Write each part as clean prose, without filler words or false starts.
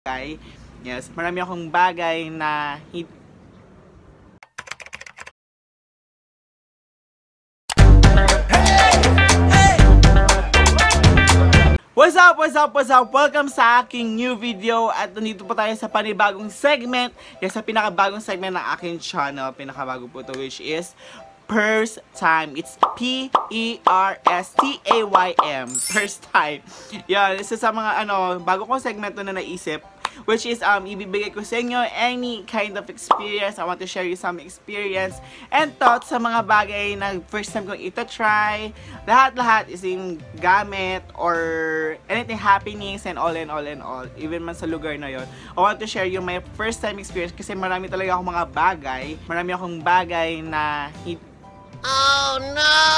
bagay. Yes, marami akong bagay na What's up? What's up? What's up? Welcome sa aking new video at nandito po tayo sa panibagong segment. Yes, sa pinakabagong segment ng aking channel. Pinakabago po ito, which is First Time. It's P-E-R-S-T-A-Y-M. First Time. Yan, isa sa mga bago kong segment na naisip, which is ibibigay ko sa inyo any kind of experience. I want to share you some experience and thoughts sa mga bagay na first time kong ito-try. Lahat-lahat is in gamit or anything happenings and all. Even man sa lugar na yon. I want to share you my first time experience kasi marami talaga akong mga bagay. Marami akong bagay na Oh no!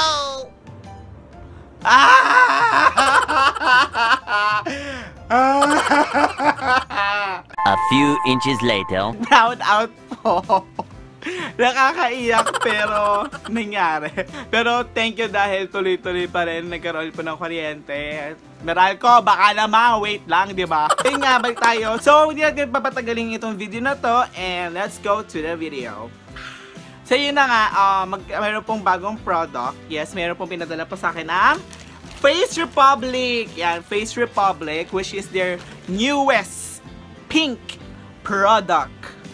A few inches later. Proud out po. Nakakaiyak pero nangyari. Pero thank you dahil tuloy-tuloy pa rin nagkaroon po ng kuryente. Meral ko, baka naman, wait lang, di ba? Kaya nga, balik tayo. So, hindi natin papatagalin itong video na to and let's go to the video. So, yun na nga, mayroon pong bagong product. Yes, mayroon pong pinadala po sa akin ang Face Republic. Yan, Face Republic, which is their newest pink product.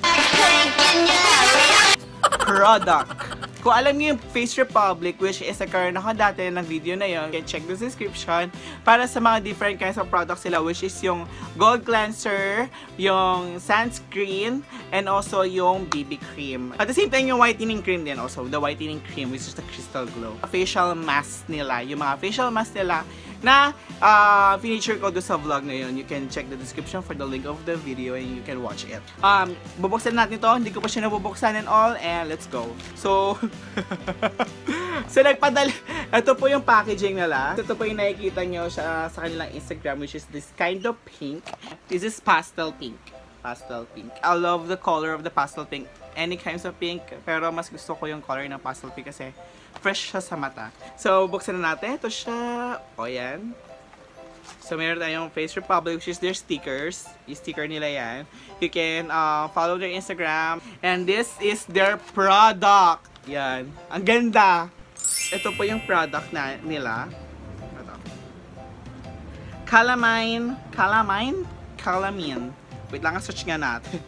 Kung alam niyo yung Face Republic, which is nagkaroon ako dati ng video na yun, you can check the description para sa mga different kinds of products sila, which is yung gold cleanser, yung sunscreen, and also yung BB cream. At the same time, yung whitening cream din also, the whitening cream, which is the Crystal Glow. Facial mask nila, yung mga facial mask nila na feature ko doon sa vlog na yun. You can check the description for the link of the video and you can watch it. Bubuksan natin to, hindi ko pa siya nabubuksan and all, and let's go. So, nagpadala. Ito po yung packaging nila. Ito po yung nakikita nyo sa kanilang Instagram, which is this kind of pink. This is pastel pink. Pastel pink. I love the color of the pastel pink. Any kinds of pink, pero mas gusto ko yung color ng pastel pink kasi fresh siya sa mata. So, buksan na natin. Ito siya. O, yan. So, meron tayong Face Republic, which is their stickers. Yung sticker nila yan. You can follow their Instagram. And this is their product. Yan. Ang ganda. Ito po yung product nila. Ito. Calamine. Wait lang, search nga natin.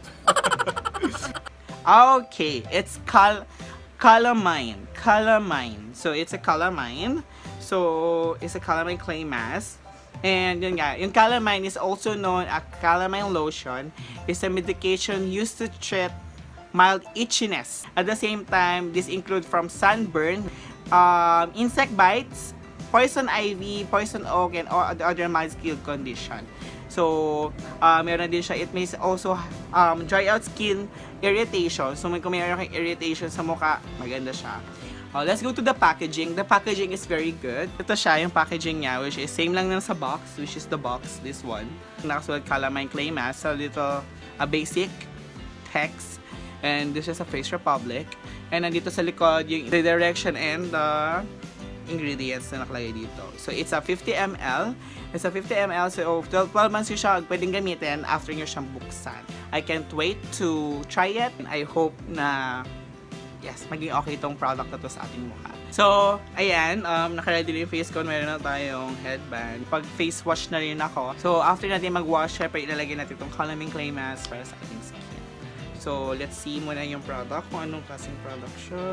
Okay, it's Calamine. So, it's a Calamine. So, it's a Calamine clay mask. And yun nga, yung Calamine is also known as Calamine lotion. It's a medication used to treat mild itchiness. At the same time, this includes from sunburn, insect bites, poison ivy, poison oak, and other mild skin condition. So, meron din siya. It may also dry out skin irritation. So, kung mayroon kang irritation sa mukha, maganda siya. Let's go to the packaging. The packaging is very good. Ito siya, yung packaging niya, which is same lang sa box, which is the box, this one. Nakasulat Calamine Clay Mask. So, dito, a basic text. And this is a Face Republic. And nandito sa likod, yung the direction and the ingredients na nakalagay dito. So, it's a 50 ml. It's a 50 ml. So, 12 months yung siya pwedeng gamitin after nyo siyang buksan. I can't wait to try it. And I hope na yes, maging okay itong product na to sa ating mukha. So, ayan, naka-ready na yung face ko. Meron na tayong headband. Pag face wash na rin ako. So, after natin mag-wash, syempre ilalagay natin itong Calamine Clay Mask para sa ating skin. So, let's see muna yung product, kung anong klaseng product siya.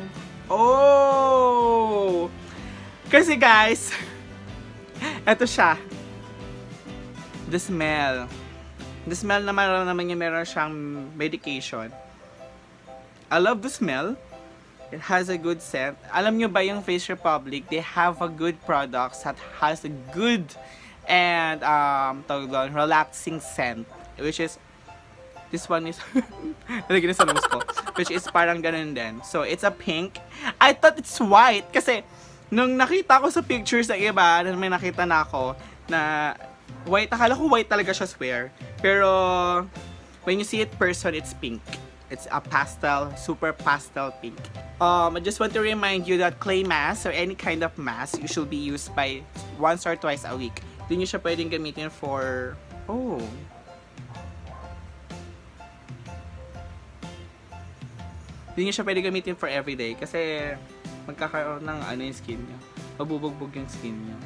Oh! Kasi guys, eto siya. The smell. The smell naman niya meron siyang medication. I love the smell. It has a good scent. Alam nyo ba yung Face Republic, they have a good products that has a good and relaxing scent. Which is, this one is, nalagyan na sa nose ko. Which is parang ganun din. So, it's a pink. I thought it's white kasi nung nakita ko sa pictures sa iba, may nakita na ako na white. Akala ko white talaga siya, swear. Pero, when you see it person, it's pink. It's a pastel, super pastel pink. I just want to remind you that clay mask or any kind of mask should be used by once or twice a week. Hindi nyo siya pwedeng gamitin for, Hindi nyo siya pwede gamitin for everyday kasi magkakaroon ng ano yung skin nyo. Mabubugbog yung skin nyo.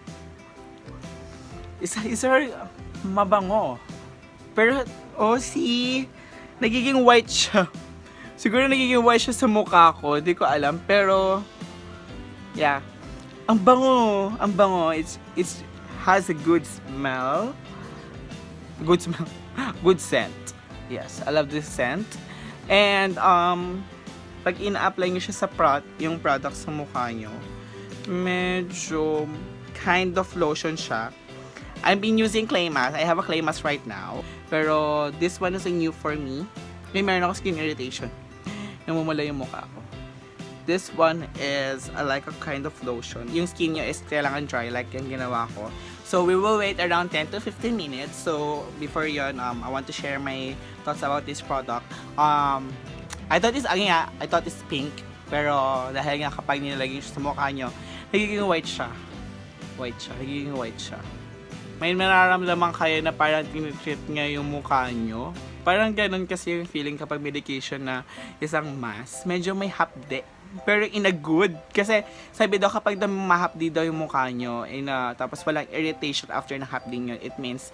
Isa mabango. Pero, nagiging white siya. Siguro nagiging white siya sa mukha ko. Hindi ko alam. Pero, yeah. Ang bango. Ang bango. It has a good smell. Good smell. Good scent. Yes, I love this scent. And, pag ina-apply nyo siya sa yung product sa mukha nyo, medyo kind of lotion siya. I've been using clay mask. I have a clay mask right now. Pero, this one is a new for me. Meron ako skin irritation. Namumula yung mukha ko. This one is like a kind of lotion. Yung skin nyo is kailangan dry like yung ginawa ko. So, we will wait around 10 to 15 minutes. So, before yun, I want to share my thoughts about this product. I thought it's pink. Pero, dahil nga kapag nilalagay siya sa mukha nyo, nagiging white siya. Nagiging white siya. May nararamdaman kayo na parang tinitreat nga yung mukha nyo. Parang ganun kasi yung feeling kapag medication na isang mask. Medyo may hapde. Pero in a good. Kasi sabi daw kapag mahapdi daw yung mukha nyo, tapos walang irritation after na hapdi nyo, it means,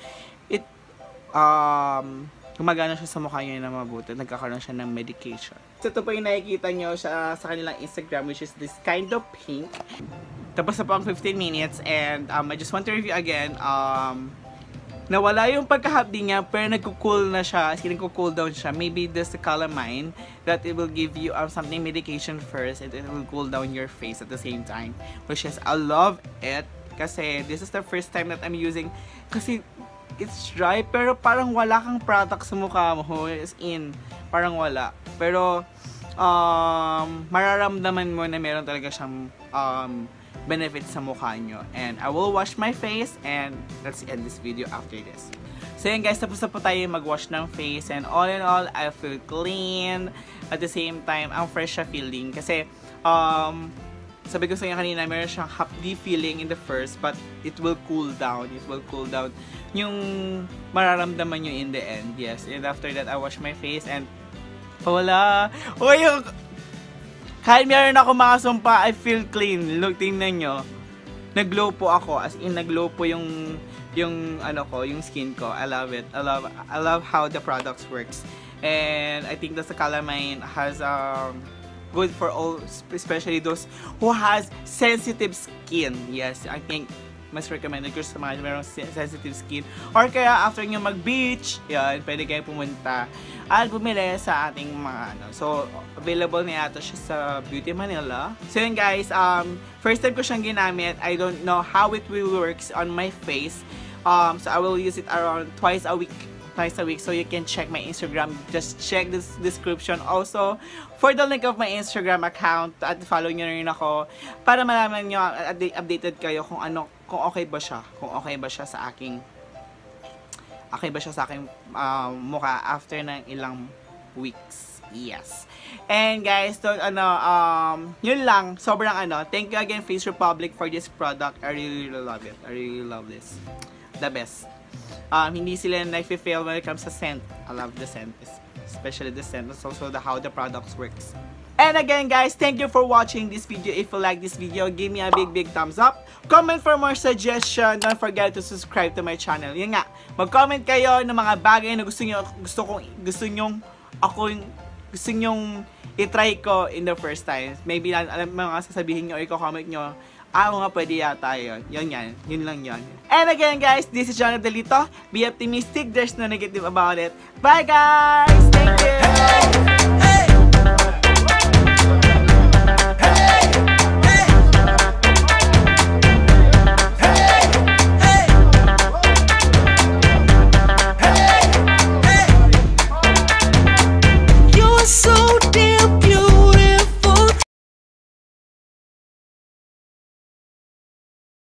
gumagana siya sa mukha nyo na mabuti. Nagkakaroon siya ng medication. So ito po yung nakikita nyo sa kanilang Instagram, which is this kind of pink. Tapos na po ang 15 minutes and I just want to review again. Nawala yung pagkahapdi niya, pero nagko-cool na siya, nagko-cool down siya. Maybe this the calamine that it will give you something medication first and it will cool down your face at the same time. Which is, I love it kasi this is the first time that I'm using, kasi it's dry pero parang wala kang product sa mukha mo. As in, parang wala. Pero, mararamdaman mo na meron talaga siyang benefits sa mukha nyo. And I will wash my face and let's end this video after this. So yun guys, tapos na po tayo mag-wash ng face and all in all, I feel clean. At the same time, ang fresh siya feeling. Kasi, sabi ko sa inyo kanina, meron siyang hapdi feeling in the first but it will cool down. It will cool down yung mararamdaman nyo in the end. Yes, and after that, I wash my face and wala. Kahit meron ako mga sumpa, I feel clean. Look, tingnan nyo. Nag-glow po ako. As in, nag-glow po yung skin ko. I love it. I love how the products works. And I think that the calamine has good for all, especially those who has sensitive skin. Yes, I think mas recommended ko sa mga merong sensitive skin. Or kaya after nyo mag-beach, yan, pwede kayo pumunta at bumili sa ating mga So, available na yata siya sa Beauty Manila. So yun guys, first time ko siyang ginamit. I don't know how it will works on my face. So I will use it around twice a week. So you can check my Instagram. Just check this description also for the link of my Instagram account at follow nyo rin ako para malaman nyo, updated kayo kung okay ba siya sa aking mukha after ng ilang weeks. Yes. And guys, so, yun lang, sobrang thank you again Face Republic for this product. I really love it. I really love this. The best. Hindi sila nag-fail when it comes to scent. I love the scent, especially the scent. It's also how the products works. And again guys, thank you for watching this video. If you like this video, give me a big thumbs up. Comment for more suggestion. Don't forget to subscribe to my channel. Yun nga, mag-comment kayo ng mga bagay na gusto nyong i-try ko in the first time. Maybe alam mga sasabihin nyo o i-comment nyo, nga pwede yata yun. Yun lang yun. And again guys, this is John Delito. Be optimistic, there's no negative about it. Bye guys! Thank you!